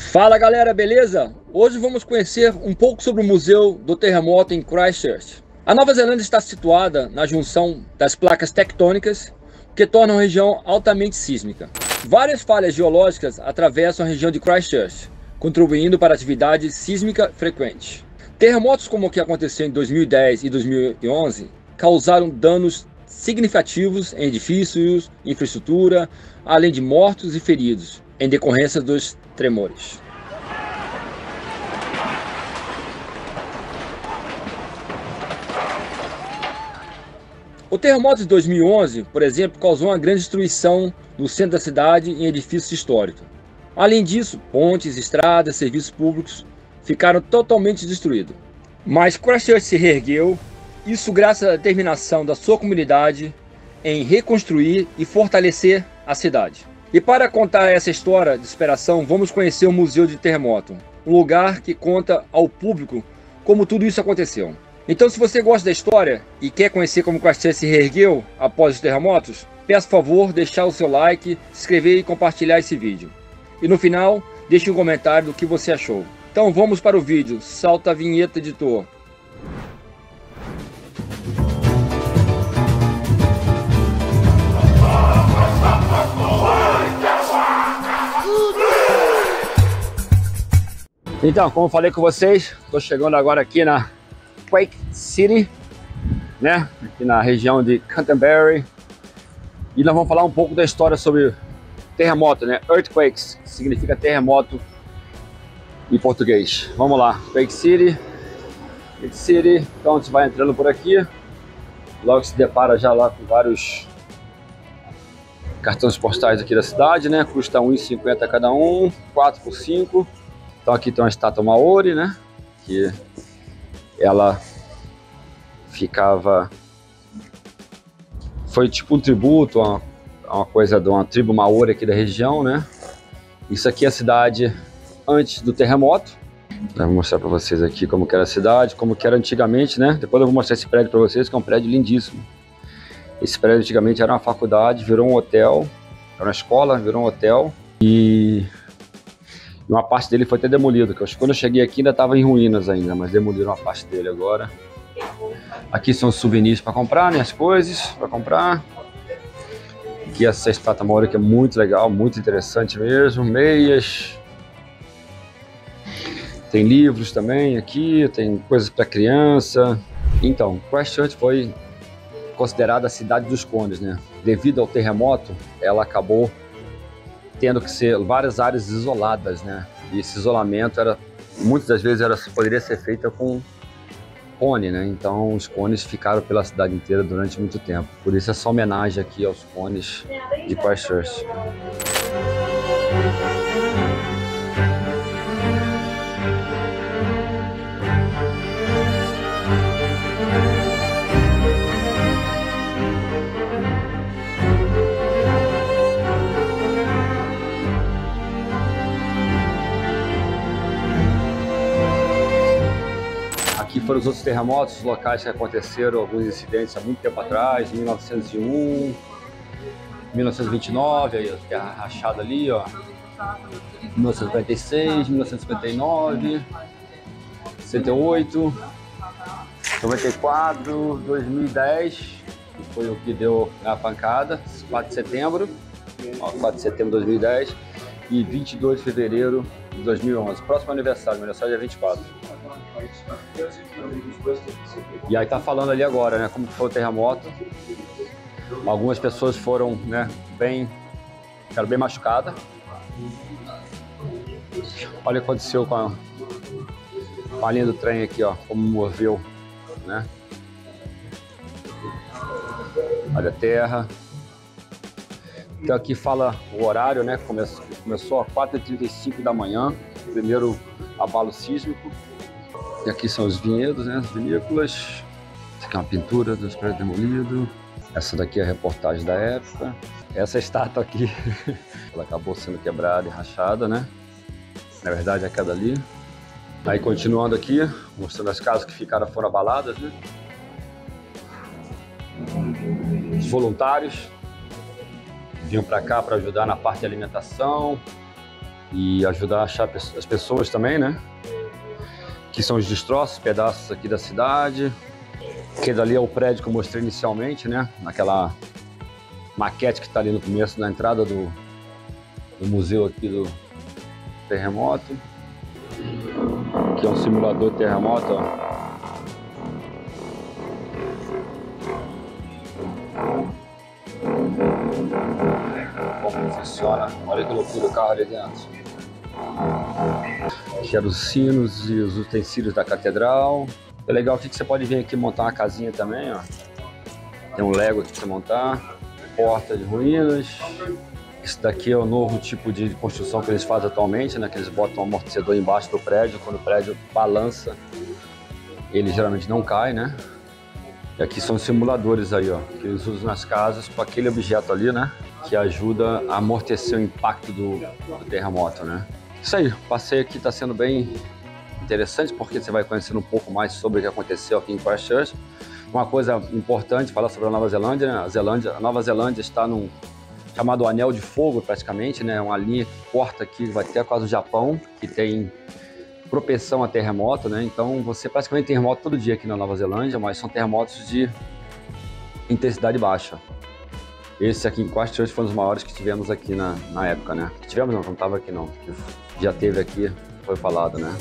Fala galera, beleza? Hoje vamos conhecer um pouco sobre o Museu do Terremoto em Christchurch. A Nova Zelândia está situada na junção das placas tectônicas que tornam a região altamente sísmica. Várias falhas geológicas atravessam a região de Christchurch, contribuindo para a atividade sísmica frequente. Terremotos como o que aconteceu em 2010 e 2011 causaram danos significativos em edifícios, infraestrutura, além de mortos e feridos em decorrência dos tremores. O terremoto de 2011, por exemplo, causou uma grande destruição no centro da cidade em edifícios históricos. Além disso, pontes, estradas, serviços públicos ficaram totalmente destruídos. Mas Christchurch se reergueu, isso graças à determinação da sua comunidade em reconstruir e fortalecer a cidade. E para contar essa história de superação, vamos conhecer o Museu de Terremoto, um lugar que conta ao público como tudo isso aconteceu. Então, se você gosta da história e quer conhecer como Christchurch se reergueu após os terremotos, peço por favor deixar o seu like, se inscrever e compartilhar esse vídeo. E no final, deixe um comentário do que você achou. Então vamos para o vídeo, salta a vinheta, editor. Então, como eu falei com vocês, estou chegando agora aqui na Quake City, né? Aqui na região de Canterbury. E nós vamos falar um pouco da história sobre terremoto, né? Earthquakes, que significa terremoto em português. Vamos lá, Quake City. Quake City, então você vai entrando por aqui. Logo se depara já lá com vários cartões postais aqui da cidade, né? Custa R$1,50 cada um, 4 por 5. Então aqui tem uma estátua Maori, né? Que ela ficava... Foi tipo um tributo a uma coisa de uma tribo Maori aqui da região, né? Isso aqui é a cidade antes do terremoto. Eu vou mostrar para vocês aqui como que era a cidade, como que era antigamente, né? Depois eu vou mostrar esse prédio para vocês, que é um prédio lindíssimo. Esse prédio antigamente era uma faculdade, virou um hotel. Era uma escola, virou um hotel. E uma parte dele foi até demolido. Quando eu cheguei aqui ainda estava em ruínas ainda, mas demoliram uma parte dele agora. Aqui são os souvenirs para comprar, né? As coisas para comprar. Aqui essa estátua Maori que é muito legal, muito interessante mesmo. Meias. Tem livros também aqui, tem coisas para criança. Então, Christchurch foi considerada a cidade dos cones, né? Devido ao terremoto, ela acabou tendo que ser várias áreas isoladas, né? E esse isolamento muitas das vezes poderia ser feita com cone, né? Então os cones ficaram pela cidade inteira durante muito tempo. Por isso essa homenagem aqui aos cones de Christchurch. Aqui foram os outros terremotos locais que aconteceram, alguns incidentes há muito tempo atrás, 1901, 1929, aí a terra rachada ali, ó, 1956, 1959, 68, 94, 2010, que foi o que deu a pancada, 4 de setembro, ó, 4 de setembro de 2010 e 22 de fevereiro de 2011, próximo aniversário, meu aniversário é dia 24. E aí tá falando ali agora, né, como foi o terremoto. Algumas pessoas foram, né, ficaram bem machucadas. Olha o que aconteceu com a linha do trem aqui, ó, como moveu, né? Olha a terra. Então aqui fala o horário, né, começou às 4h35 da manhã, o primeiro abalo sísmico. E aqui são os vinhedos, né, as vinícolas. Essa aqui é uma pintura dos prédios demolidos. Essa daqui é a reportagem da época. Essa estátua aqui, ela acabou sendo quebrada e rachada, né? Na verdade, é aquela ali. Aí continuando aqui, mostrando as casas que foram abaladas, né? Os voluntários vinham para cá para ajudar na parte de alimentação. e ajudar a achar as pessoas também, né? Que são os destroços, pedaços aqui da cidade. Aquele ali é o prédio que eu mostrei inicialmente, né? Naquela maquete que está ali no começo, na entrada do museu aqui do terremoto. Aqui é um simulador de terremoto, ó. Como funciona? Olha que loucura o carro ali dentro. Aqui eram os sinos e os utensílios da catedral. É legal aqui que você pode vir aqui montar uma casinha também, ó. Tem um Lego aqui pra você montar. Porta de ruínas. Esse daqui é o novo tipo de construção que eles fazem atualmente, né? Que eles botam um amortecedor embaixo do prédio. Quando o prédio balança, ele geralmente não cai, né? E aqui são os simuladores aí, ó, que eles usam nas casas com aquele objeto ali, né? Que ajuda a amortecer o impacto do terremoto, né? Isso aí, o passeio aqui está sendo bem interessante porque você vai conhecendo um pouco mais sobre o que aconteceu aqui em Christchurch. Uma coisa importante, falar sobre a Nova Zelândia, né? A Nova Zelândia está num chamado Anel de Fogo, praticamente, né? Uma linha que corta aqui, vai até quase o Japão, que tem propensão a terremoto, né? Então você praticamente tem terremoto todo dia aqui na Nova Zelândia, mas são terremotos de intensidade baixa. Esse aqui em Christchurch foi um dos maiores que tivemos aqui na época, né? Que tivemos não estava aqui não, que já teve aqui, foi falado, né?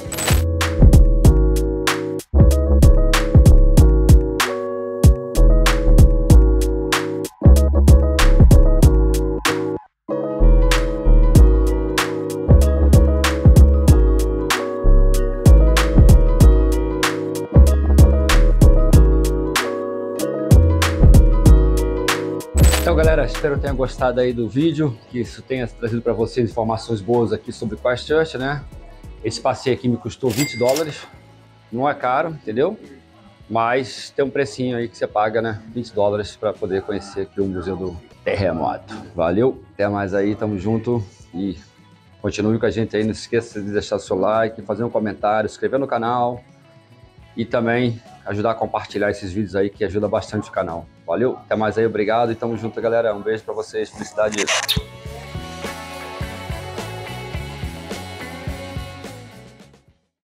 Então, galera, espero que tenham gostado aí do vídeo, que isso tenha trazido para vocês informações boas aqui sobre Christchurch, né? Esse passeio aqui me custou $20, não é caro, entendeu? Mas tem um precinho aí que você paga, né? $20 para poder conhecer aqui o Museu do Terremoto. Valeu, até mais aí, tamo junto e continue com a gente aí. Não esqueça de deixar o seu like, fazer um comentário, se inscrever no canal e também ajudar a compartilhar esses vídeos aí que ajuda bastante o canal. Valeu, até mais aí, obrigado e tamo junto, galera. Um beijo pra vocês, felicidade.